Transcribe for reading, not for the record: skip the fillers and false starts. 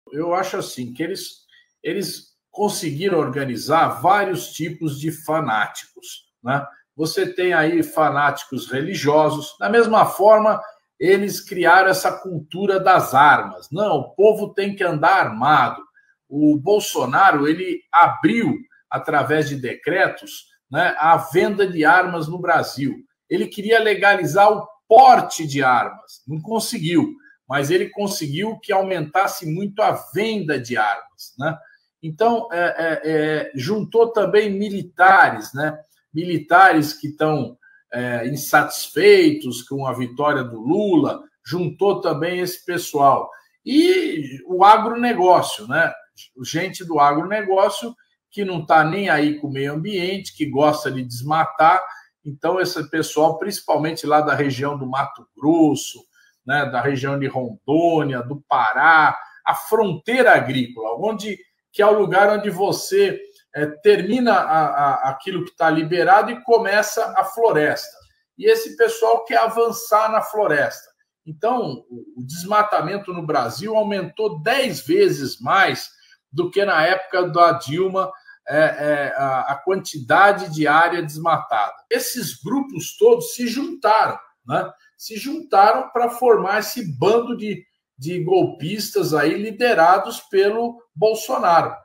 Eu acho assim que eles conseguiram organizar vários tipos de fanáticos, né? Você tem aí fanáticos religiosos, da mesma forma eles criaram essa cultura das armas. Não, o povo tem que andar armado. O Bolsonaro, ele abriu, através de decretos, né, a venda de armas no Brasil. Ele queria legalizar o porte de armas, não conseguiu, mas ele conseguiu que aumentasse muito a venda de armas, né? Então, juntou também militares, né? Militares que estão insatisfeitos com a vitória do Lula, juntou também esse pessoal. E o agronegócio, né? Gente do agronegócio que não está nem aí com o meio ambiente, que gosta de desmatar. Então, esse pessoal, principalmente lá da região do Mato Grosso, né, da região de Rondônia, do Pará, a fronteira agrícola, que é o lugar onde você termina aquilo que está liberado e começa a floresta. E esse pessoal quer avançar na floresta. Então, o desmatamento no Brasil aumentou 10 vezes mais do que na época da Dilma, a quantidade de área desmatada. Esses grupos todos se juntaram, né? Se juntaram para formar esse bando de golpistas aí liderados pelo Bolsonaro.